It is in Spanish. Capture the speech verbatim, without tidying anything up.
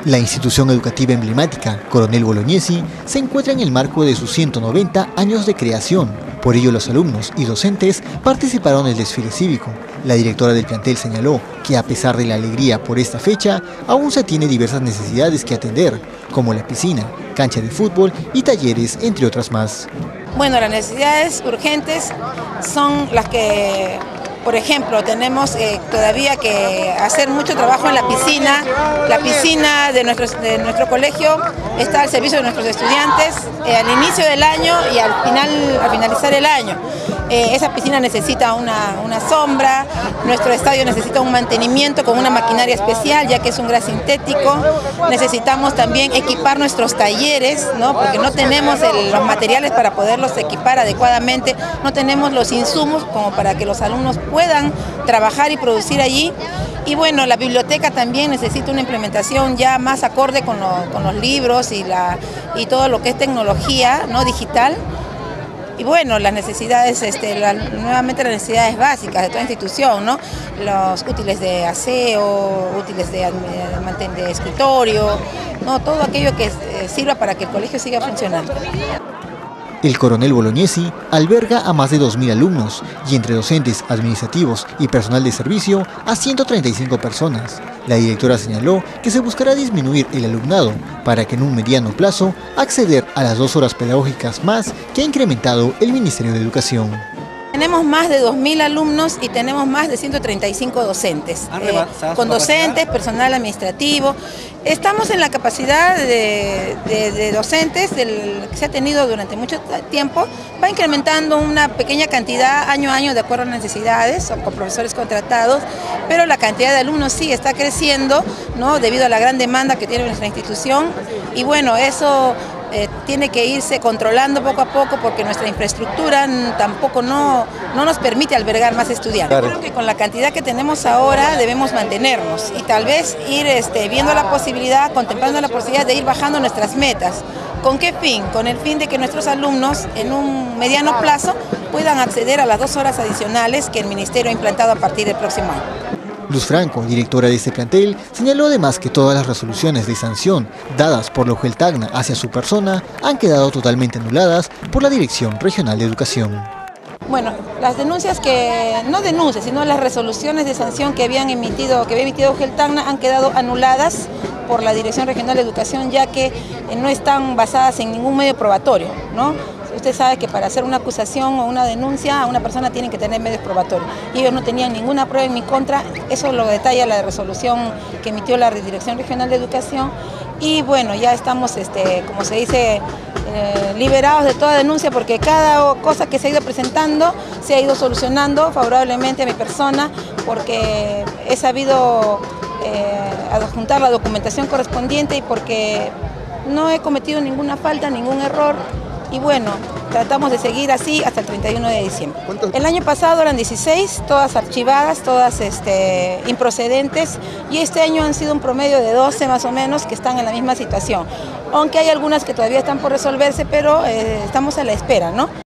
La institución educativa emblemática Coronel Bolognesi se encuentra en el marco de sus ciento noventa años de creación. Por ello, los alumnos y docentes participaron del desfile cívico. La directora del plantel señaló que a pesar de la alegría por esta fecha, aún se tiene diversas necesidades que atender, como la piscina, cancha de fútbol y talleres, entre otras más. Bueno, las necesidades urgentes son las que, por ejemplo, tenemos eh, todavía que hacer mucho trabajo en la piscina. La piscina de nuestro, de nuestro colegio está al servicio de nuestros estudiantes eh, al inicio del año y al, final, al finalizar el año. Eh, esa piscina necesita una, una sombra, nuestro estadio necesita un mantenimiento con una maquinaria especial, ya que es un gras sintético. Necesitamos también equipar nuestros talleres, ¿no? Porque no tenemos el, los materiales para poderlos equipar adecuadamente, no tenemos los insumos como para que los alumnos puedan trabajar y producir allí. Y bueno, la biblioteca también necesita una implementación ya más acorde con, lo, con los libros y, la, y todo lo que es tecnología, ¿no? Digital. Y bueno, las necesidades, este, la, nuevamente las necesidades básicas de toda institución, ¿no? Los útiles de aseo, útiles de, de, de escritorio, ¿no? Todo aquello que eh, sirva para que el colegio siga funcionando. El Coronel Bolognesi alberga a más de dos mil alumnos y entre docentes, administrativos y personal de servicio a ciento treinta y cinco personas. La directora señaló que se buscará disminuir el alumnado para que en un mediano plazo acceder a las dos horas pedagógicas más que ha incrementado el Ministerio de Educación. Tenemos más de dos mil alumnos y tenemos más de ciento treinta y cinco docentes, eh, con docentes, personal administrativo. Estamos en la capacidad de, de, de docentes del, que se ha tenido durante mucho tiempo, va incrementando una pequeña cantidad año a año de acuerdo a las necesidades, o con profesores contratados, pero la cantidad de alumnos sí está creciendo, ¿no? Debido a la gran demanda que tiene nuestra institución, y bueno, eso Eh, tiene que irse controlando poco a poco porque nuestra infraestructura tampoco no, no nos permite albergar más estudiantes. Claro. Creo que con la cantidad que tenemos ahora debemos mantenernos y tal vez ir este, viendo la posibilidad, contemplando la posibilidad de ir bajando nuestras metas. ¿Con qué fin? Con el fin de que nuestros alumnos en un mediano plazo puedan acceder a las dos horas adicionales que el Ministerio ha implantado a partir del próximo año. Luz Franco, directora de este plantel, señaló además que todas las resoluciones de sanción dadas por la U G E L Tacna hacia su persona han quedado totalmente anuladas por la Dirección Regional de Educación. Bueno, las denuncias que, no denuncias, sino las resoluciones de sanción que habían emitido, que había emitido U G E L Tacna han quedado anuladas por la Dirección Regional de Educación, ya que no están basadas en ningún medio probatorio, ¿no? Usted sabe que para hacer una acusación o una denuncia a una persona tienen que tener medios probatorios. Y ellos no tenían ninguna prueba en mi contra, eso lo detalla la resolución que emitió la Dirección Regional de Educación. Y bueno, ya estamos, este, como se dice, eh, liberados de toda denuncia porque cada cosa que se ha ido presentando se ha ido solucionando favorablemente a mi persona porque he sabido eh, adjuntar la documentación correspondiente y porque no he cometido ninguna falta, ningún error. Y bueno, tratamos de seguir así hasta el treinta y uno de diciembre. El año pasado eran dieciséis, todas archivadas, todas este, improcedentes, y este año han sido un promedio de doce más o menos que están en la misma situación. Aunque hay algunas que todavía están por resolverse, pero eh, estamos a la espera, ¿no?